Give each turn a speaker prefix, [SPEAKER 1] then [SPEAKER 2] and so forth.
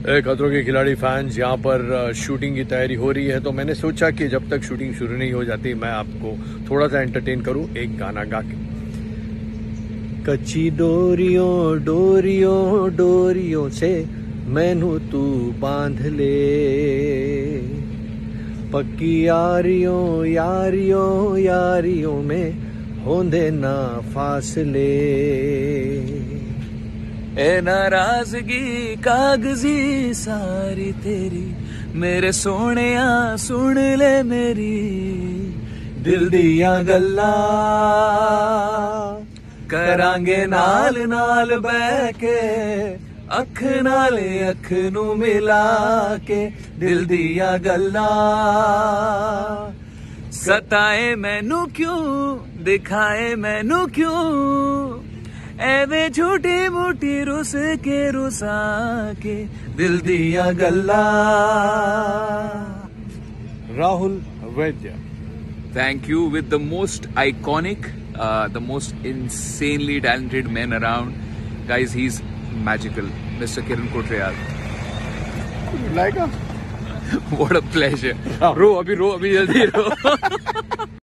[SPEAKER 1] खतरों के खिलाड़ी फैंस, यहाँ पर शूटिंग की तैयारी हो रही है, तो मैंने सोचा कि जब तक शूटिंग शुरू नहीं हो जाती मैं आपको थोड़ा सा एंटरटेन करूं एक गाना गा के। कच्ची डोरियों डोरियों डोरियों से मैनू तू बांध ले, पक्की यारियों यारियों यारियों में होंदे ना फासले।
[SPEAKER 2] ए नाराजगी कागजी सारी तेरी, मेरे सोहणिया सुन ले मेरी दिल दियां गल्लां, करांगे नाल नाल बह के अख नाले अख नू मिला के दिल दियां गल्लां। सताए मैनू क्यों दिखाए मैनू क्यों, एवे झूठी मूठी रुस रुसा के दिल दिया गल्ला।
[SPEAKER 1] Rahul Vaidya.
[SPEAKER 2] Thank you with the most iconic, the most insanely talented man around. Guys, he's magical. Mr. Kiran Kotriyal.
[SPEAKER 1] Like a
[SPEAKER 2] What a pleasure. रो अभी जल्दी रो।